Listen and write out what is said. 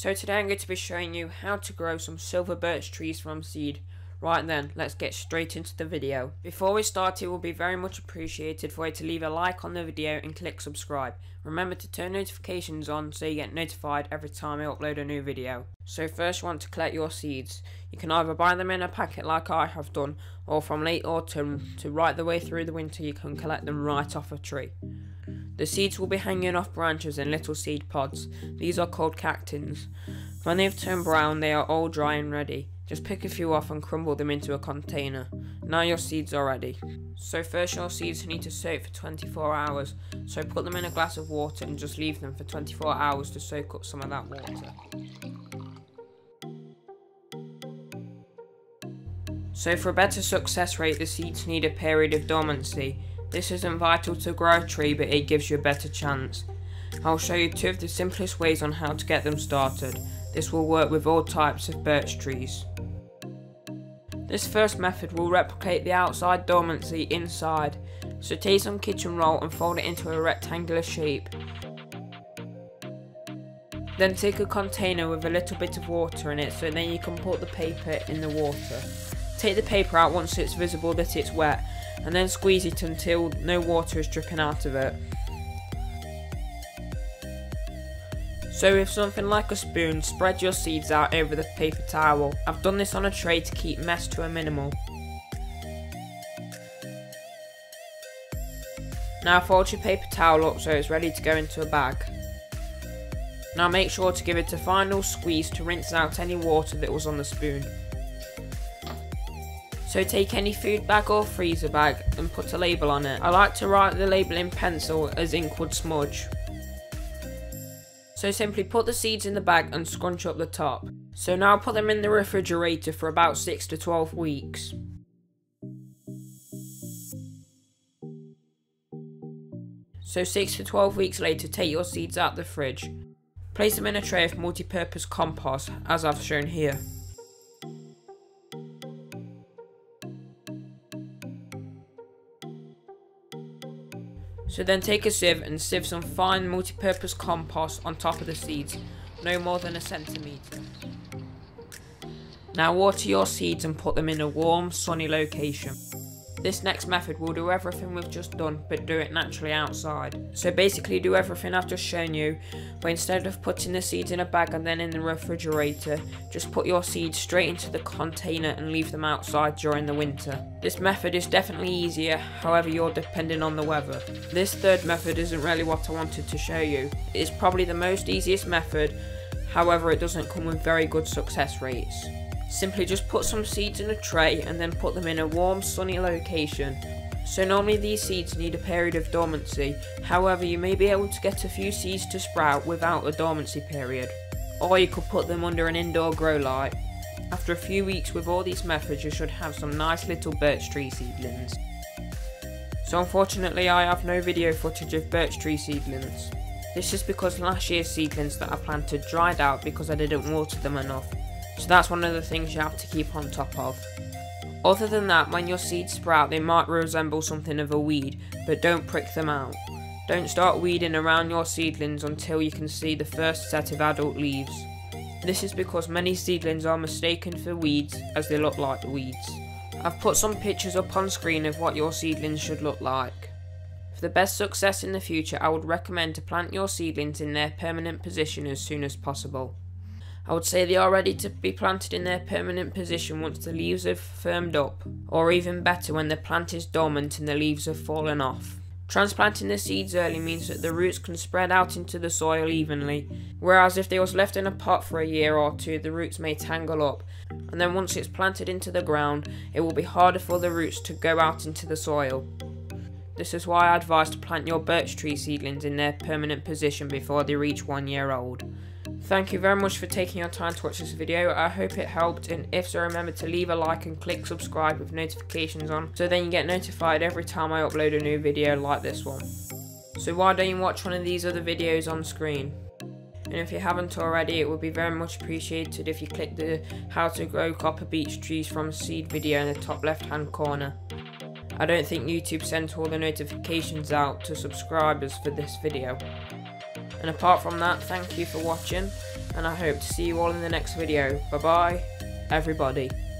So today I'm going to be showing you how to grow some silver birch trees from seed. Right then, let's get straight into the video. Before we start, it will be very much appreciated for you to leave a like on the video and click subscribe. Remember to turn notifications on so you get notified every time I upload a new video. So first you want to collect your seeds. You can either buy them in a packet like I have done, or from late autumn to right the way through the winter you can collect them right off a tree. The seeds will be hanging off branches in little seed pods. These are called cactins. When they have turned brown, they are all dry and ready. Just pick a few off and crumble them into a container. Now your seeds are ready. So first your seeds need to soak for 24 hours. So put them in a glass of water and just leave them for 24 hours to soak up some of that water. So for a better success rate, the seeds need a period of dormancy. This isn't vital to grow a tree, but it gives you a better chance. I'll show you two of the simplest ways on how to get them started. This will work with all types of birch trees. This first method will replicate the outside dormancy inside. So take some kitchen roll and fold it into a rectangular shape. Then take a container with a little bit of water in it, so then you can put the paper in the water. Take the paper out once it's visible that it's wet, and then squeeze it until no water is dripping out of it. So with something like a spoon, spread your seeds out over the paper towel. I've done this on a tray to keep mess to a minimal. Now fold your paper towel up so it's ready to go into a bag. Now make sure to give it a final squeeze to rinse out any water that was on the spoon. So take any food bag or freezer bag and put a label on it. I like to write the label in pencil as ink would smudge. So simply put the seeds in the bag and scrunch up the top. So now put them in the refrigerator for about 6 to 12 weeks. So 6 to 12 weeks later, take your seeds out the fridge. Place them in a tray of multi-purpose compost, as I've shown here. So then take a sieve and sieve some fine multi-purpose compost on top of the seeds, no more than 1 centimetre. Now water your seeds and put them in a warm, sunny location. This next method will do everything we've just done, but do it naturally outside. So basically do everything I've just shown you, but instead of putting the seeds in a bag and then in the refrigerator, just put your seeds straight into the container and leave them outside during the winter. This method is definitely easier, however you're depending on the weather. This third method isn't really what I wanted to show you. It is probably the most easiest method, however it doesn't come with very good success rates. Simply just put some seeds in a tray and then put them in a warm, sunny location. So normally these seeds need a period of dormancy, however you may be able to get a few seeds to sprout without a dormancy period. Or you could put them under an indoor grow light. After a few weeks with all these methods you should have some nice little birch tree seedlings. So unfortunately I have no video footage of birch tree seedlings. This is because last year's seedlings that I planted dried out because I didn't water them enough. So that's one of the things you have to keep on top of. Other than that, when your seeds sprout they might resemble something of a weed, but don't prick them out. Don't start weeding around your seedlings until you can see the first set of adult leaves. This is because many seedlings are mistaken for weeds as they look like weeds. I've put some pictures up on screen of what your seedlings should look like. For the best success in the future, I would recommend to plant your seedlings in their permanent position as soon as possible. I would say they are ready to be planted in their permanent position once the leaves have firmed up, or even better when the plant is dormant and the leaves have fallen off. Transplanting the seeds early means that the roots can spread out into the soil evenly, whereas if they was left in a pot for a year or two the roots may tangle up, and then once it's planted into the ground it will be harder for the roots to go out into the soil. This is why I advise to plant your birch tree seedlings in their permanent position before they reach 1 year old. Thank you very much for taking your time to watch this video. I hope it helped, and if so, remember to leave a like and click subscribe with notifications on, so then you get notified every time I upload a new video like this one. So why don't you watch one of these other videos on screen? And if you haven't already, it would be very much appreciated if you click the how to grow copper beech trees from seed video in the top left hand corner. I don't think YouTube sent all the notifications out to subscribers for this video. And apart from that, thank you for watching, and I hope to see you all in the next video. Bye bye, everybody.